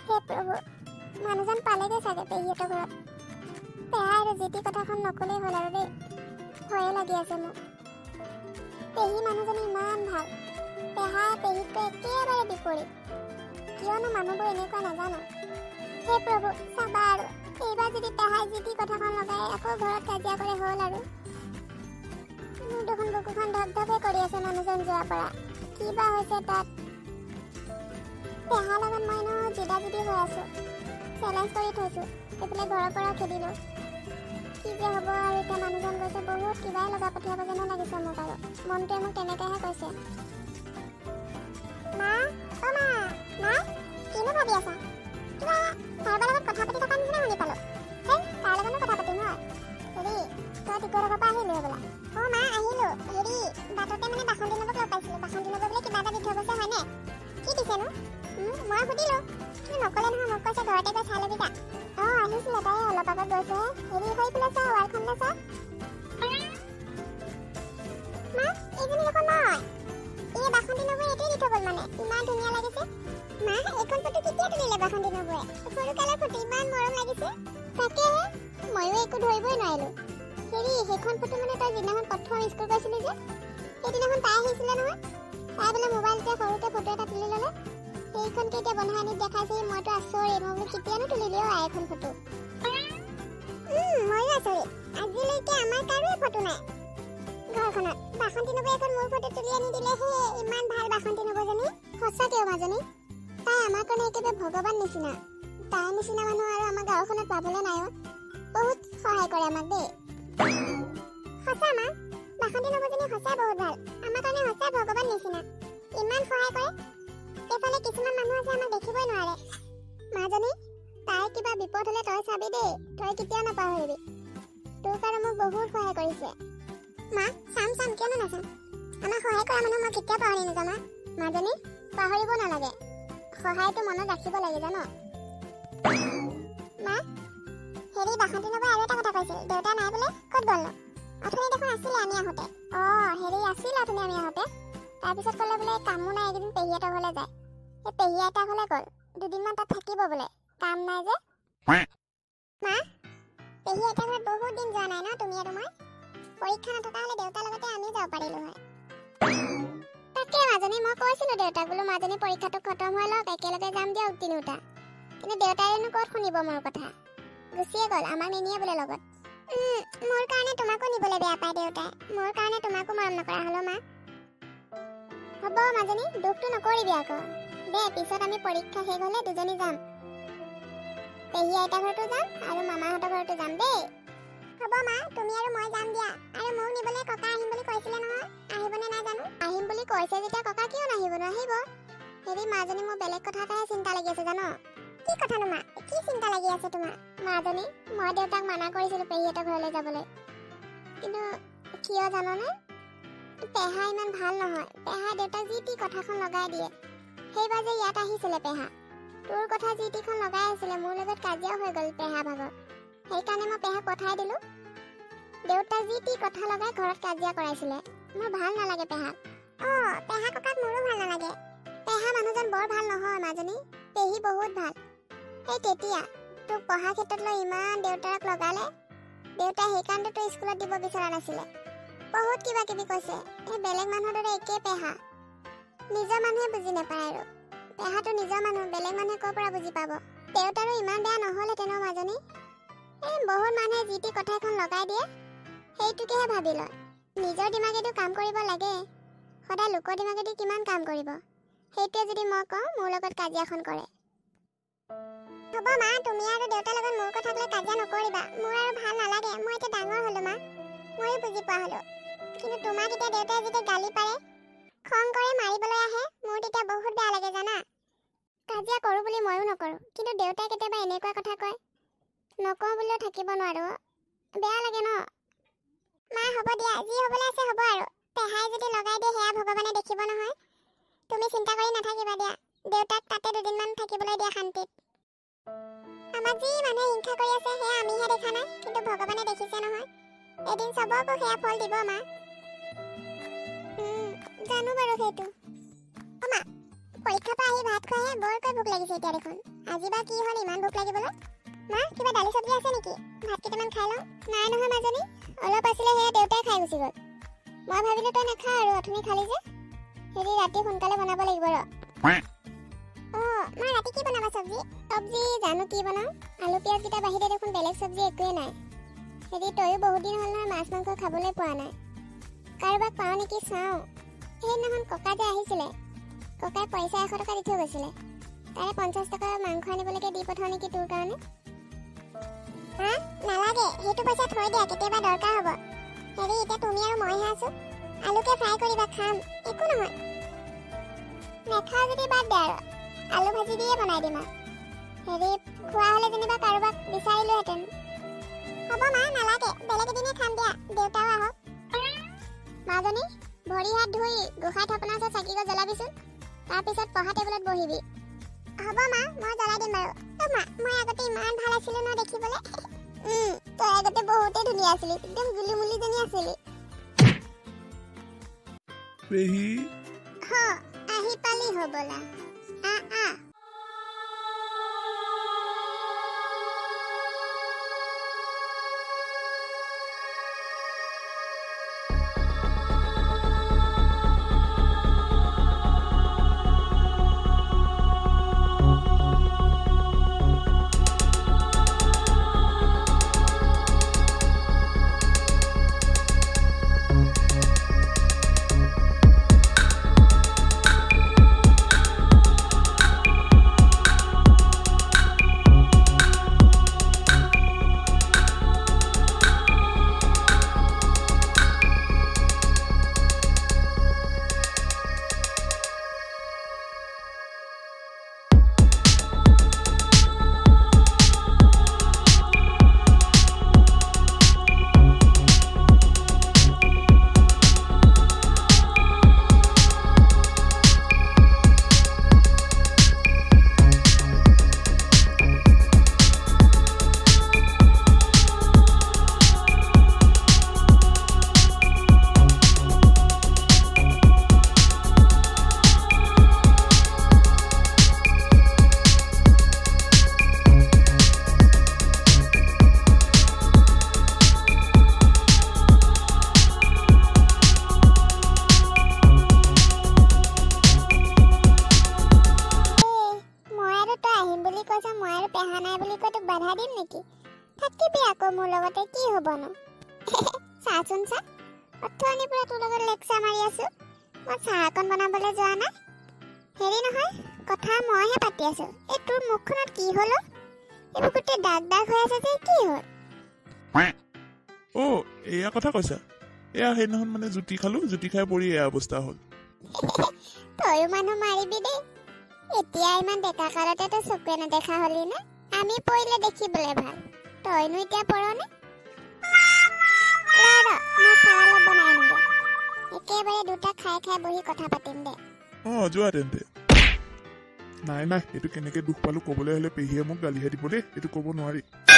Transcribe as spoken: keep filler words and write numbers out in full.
হে প্ৰভু মানুহজন পালেগে চাগে পেহীহঁতৰ ঘৰত পেহা আৰু জিতি কথাখন নকলেই হ'ল আৰু দেই ভয়ে লাগি আছে মোক পেহী মানুহজনী ইমান ভাল পেহা পেহীতকৈ একেবাৰে বিপৰীত কিয়নো মানুহবোৰ এনেকুৱা নাজানো হে প্ৰভু চাবা আৰু এইবাৰ যদি পেহাই জিতি কথাখন লগাই আকৌ ঘৰত কাজিয়া কৰে হ'ল আৰু মোৰ দেখোন বুকুখন ধপধপে কৰি আছে মানুহজন যোৱাৰ পৰা কিবা হৈছে তাত পেহাৰ লগত মই ন জিদা জিদি হৈ আছো চেলেঞ্জ কৰি থৈছো এইফালে ঘৰৰ পৰা খেদিলো কি যে হ'ব আৰু এতিয়া মানুহজন গৈছে বহুত কিবাই লগা পঠিয়াব যেনে লাগিছে মোক আৰু মনটোৱে মোক তেনেকৈহে কৈছে মা অ মা মা কিনো ভাবি আছা কিবা কাৰোবাৰ লগত কথা পাতি থকা নিচিনা শুনি পালো হেই কাৰ লগতনো কথা পাতিম হয় হেৰি তই টিকৰ লগৰ পৰা আহিলি হ'বলা অ মা আহিলো হেৰি বাটতে মানে বাসন্তী নবক লগ পাইছিলো বাসন্তী নবক বোলে কিবা এটা দি থৈ গৈছে হয়নে কি দিছেনো মই সুধিলো কিন্তু নকলে নহয় মোক কৈছে ঘৰতে গৈ চাই ল'বি যা অ আহিছিলে তাই অলপ আগত গৈছে হেৰি হৈ পেলাই চা ৱালখনলৈ চা মা এইজনী দেখোন মই এই বাসন্তী নবয়ে এইটোৱে দি থৈ গ'ল মানে ইমান ধুনীয়া লাগিছে মা এইখন ফটো কেতিয়া তুলিলে বাসন্তী নবয়ে সৰু কালৰ ফটো ইমান মৰম লাগিছে তাকেহে ময়ো একো ধৰিবই নোৱাৰিলো হেৰি সেইখন ফটো মানে তই যিদিনাখন প্ৰথম স্কুল গৈছিলি যে সেইদিনাখন তাই আহিছিলে নহয় তাই বোলে মোবাইলতে সৰুতে ফটো এটা তুলি ল'লে সেইখনকে এতিয়া বনাই আনি দেখাইছে মইতো আচৰিত মই বোলো কেতিয়ানো তুলিলি অ এখন ফটো ময়ো আচৰিত আজিলৈকে আমাৰ কাৰোৱে ফটো নাই ঘৰখনত বাসন্তী নবয়ে এখন মোৰ ফটো তুলি আনি দিলেহে ইমান ভাল বাসন্তী নবজনী সঁচাকেও মাজনী তাই আমাৰ কাৰণে একেবাৰে ভগৱান নিচিনা তাই নিচিনা মানুহ আৰু আমাৰ গাঁওখনত পাবলৈ নাই বহুত সহায় কৰে আমাক দেই সঁচা মা বাসন্তী নবজনী সঁচাই বহুত ভাল আমাৰ কাৰণে সঁচাই ভগৱান নিচিনা ইমান সহায় কৰে এইফালে কিছুমান মানুহ আছে আমাক দেখিবই নোৱাৰে মাজনী তাই কিবা বিপদ হ'লে তই চাবি দেই তই কেতিয়াও নাপাহৰিবি তোক আৰু মোক বহুত সহায় কৰিছে মা চাম চাম কিয়নো নাচাম আমাক সহায় কৰা মানুহ মই কেতিয়াও পাহৰি নাযাম মা মাজনী পাহৰিব নালাগে সহায়টো মনত ৰাখিব লাগে জানো মা হেৰি বাসন্তী নবয়ে আৰু এটা কথা কৈছিল দেউতা নাই বোলে ক'ত গ'ল অথনি দেখোন আছিলে আমি আহোঁতে অ হেৰি আছিল অথনি আমি আহোঁতে তাৰপিছত ক'লে বোলে কামো নাই এইকেইদিন পেহীহঁতৰ ঘৰলৈ যায় সেই পেহী আইতাৰ ঘৰলৈ গ'ল দুদিনমান তাত থাকিব বোলে কাম নাই যে মা পেহী আইতাৰ ঘৰত বহুত দিন যোৱা নাই ন তুমি আৰু মই পৰীক্ষা নথকা হ'লে দেউতাৰ লগতে আমি যাব পাৰিলো হয় তাকে মাজনী মই কৈছিলো দেউতাক বোলো মাজনী পৰীক্ষাটো খতম হৈ লওক একেলগে যাম দিয়ক তিনিওটা কিন্তু দেউতাইনো ক'ত শুনিব মোৰ কথা গুচিয়ে গ'ল আমাক নিনিয়ে বোলে লগত মোৰ কাৰণে তোমাকো নিবলৈ বেয়া পায় দেউতাই মোৰ কাৰণে তোমাকো মৰম নকৰা হ'লো মা হ'ব মাজনী দুখটো নকৰিবি আকৌ দে পিছত আমি পৰীক্ষা শেষ হ'লে দুজনী যাম পেহী আইতাৰ ঘৰতো যাম আৰু মামাহঁতৰ ঘৰতো যাম দেই হ'ব মা তুমি আৰু মই যাম দিয়া আৰু মোক নিবলৈ ককা আহিম বুলি কৈছিলে নহয় আহিবনে নাই জানো আহিম বুলি কৈছে যেতিয়া ককা কিয় নাহিব নাহিব হেৰি মাজনী মোৰ বেলেগ কথা এটাহে চিন্তা লাগি আছে জানো কি কথানো মা কি চিন্তা লাগি আছে তোমাৰ মাজনী মই দেউতাক মানা কৰিছিলো পেহীহঁতৰ ঘৰলৈ যাবলৈ কিন্তু কিয় জাননে পেহা ইমান ভাল নহয় পেহা দেউতাক যি টি কথাখন লগাই দিয়ে সেইবাৰ যে ইয়াত আহিছিলে পেহা তোৰ কথা যি টিখন লগাই আছিলে মোৰ লগত কাজিয়া হৈ গ'ল পেহা ভাগৰ সেইকাৰণে মই পেহাক পঠাই দিলো দেউতাক যি টি কথা লগাই ঘৰত কাজিয়া কৰাইছিলে মোৰ ভাল নালাগে পেহাক অ পেহা ককাক মোৰো ভাল নালাগে পেহা মানুহজন বৰ ভাল নহয় মাজনী পেহী বহুত ভাল সেই তেতিয়া তোক পঢ়া ক্ষেত্ৰত লৈ ইমান দেউতাক লগালে দেউতাই সেইকাৰণে তোক স্কুলত দিব বিচৰা নাছিলে বহুত কিবা কিবি কৈছে এই বেলেগ মানুহৰ দৰে একেই পেহা নিজৰ মানুহে বুজি নাপায় আৰু পেহাটো নিজৰ মানুহ বেলেগ মানুহে ক'ৰ পৰা বুজি পাব দেউতাৰো ইমান বেয়া নহ'লহেঁতেন মাজনী এই বহুত মানুহে যি টি কথা এখন লগাই দিয়ে সেইটোকেহে ভাবি লয় নিজৰ দিমাগেদি কাম কৰিব লাগে সদায় লোকৰ দিমাগেদি কিমান কাম কৰিব সেইটোৱে যদি মই কওঁ মোৰ লগত কাজিয়াখন কৰে হ'ব মা তুমি আৰু দেউতাৰ লগত মোৰ কথাক লৈ কাজিয়া নকৰিবা মোৰ আৰু ভাল নালাগে মই এতিয়া ডাঙৰ হ'লো মা ময়ো বুজি পোৱা হ'লো কিন্তু তোমাক এতিয়া দেউতাই যেতিয়া গালি পাৰে খং কৰে মাৰিবলৈ আহে মোৰ তেতিয়া বহুত বেয়া লাগে জানা কাজিয়া কৰোঁ বুলি ময়ো নকৰোঁ কিন্তু দেউতাই কেতিয়াবা এনেকুৱা কথা কয় নকওঁ বুলিও থাকিব নোৱাৰো বেয়া লাগে ন মা হ'ব দিয়া যি হ'বলৈ আছে হ'ব আৰু পেহাই যদি লগাই দিয়ে সেয়া ভগৱানে দেখিব নহয় তুমি চিন্তা কৰি নাথাকিবা দিয়া দেউতাক তাতে দুদিনমান থাকিবলৈ দিয়া শান্তিত আমাক যি মানুহে হিংসা কৰি আছে সেয়া আমিহে দেখা নাই কিন্তু ভগৱানে দেখিছে নহয় এদিন চবকো সেয়া ফল দিব মা জানো বাৰু সেইটো অ মা পৰীক্ষাৰ পৰা আহি ভাত খোৱাহে বৰকৈ ভোক লাগিছে এতিয়া দেখোন আজি বা কি হ'ল ইমান ভোক লাগিবলৈ মা কিবা দালি চব্জি আছে নেকি ভাত কেইটামান খাই লওঁ নাই নহয় মাজনী অলপ আছিলে সেয়া দেউতাই খাই গুচি গ'ল মই ভাবিলোঁ তই নাখা আৰু অথনি খালি যে হেৰি ৰাতি সোনকালে বনাব লাগিব ৰ অঁ মা ৰাতি কি বনাবা চব্জি চব্জি জানো কি বনাওঁ আলু পিঁয়াজ কেইটা বাহিৰে দেখোন বেলেগ চব্জি একোৱে নাই হেৰি তয়ো বহুত দিন হ'ল নহয় মাছ মাংস খাবলৈ পোৱা নাই কাৰোবাক পাওঁ নেকি চাওঁ সেইদিনাখন ককা যে আহিছিলে ককাই পইচা এশ টকা দি থৈ গৈছিলে তাৰে পঞ্চাছ টকা মাংস আনিবলৈকে দি পঠাওঁ নেকি তোৰ কাৰণে হা নালাগে সেইটো পইচা থৈ দিয়া কেতিয়াবা দৰকাৰ হ'ব হেৰি এতিয়া তুমি আৰু মইহে আছোঁ আলুকে ফ্ৰাই কৰিবা খাম একো নহয় নেখাওঁ যদি বাদ দে আৰু আলু ভাজি দিয়ে বনাই দিম আৰু হেৰি খোৱা হ'লে যেনিবা কাৰোবাক বিচাৰিলোহেঁতেন হ'ব মা নালাগে বেলেগ এদিনে খাম দিয়া দেউতাও আহক মাজনী ভৰি হাত ধুই গোসাঁই থাপনা ওচৰত চাকিগছ জ্বলাবিচোন তাৰপিছত পঢ়া টেবুলত বহিবি হ'ব মা মই জ্বলাই দিম বাৰু অ মা মই আগতে ইমান ভাল আছিলোঁ ন দেখিবলৈ উম তই আগতে বহুতেই ধুনীয়া আছিলি একদম গুলিমুলিজনী আছিলি পেহী হ আহি পালি হ'বলা আ আ বাধা দিম নেকি থাকিবি আকৌ মোৰ লগতে কি হ'বনো চাচোন চা অথনি পৰা তোৰ লগত লেকচা মাৰি আছো মই চাহ অকণ বনাবলৈ যোৱা নাই হেৰি নহয় কথা মইহে পাতি আছো এই তোৰ মুখখনত কি হ'ল এইবোৰ গোটেই দাগ দাগ হৈ আছে যে কি হ'ল অ এয়া কথা কৈছা এয়া সেইদিনাখন মানে জুতি খালো জুতি খাই পৰি এয়া অৱস্থা হ'ল তয়ো মানুহ মাৰিবি দেই এতিয়া ইমান ডেকা কালতে তই চকুৱে নেদেখা হলি নে আমি পৰিলে দেখিবলৈ ভাল তইনো এতিয়া পৰনে মই চাহ বনাই আনিব একেবাৰে দুটা খাই খাই বহি কথা পাতিম দে অ যোৱা তেন্তে নাই নাই এইটো কেনেকে দুখ পালো ক'বলৈ হ'লে পেহীয়ে মোক গালিহে দিব দেই এইটো ক'ব নোৱাৰি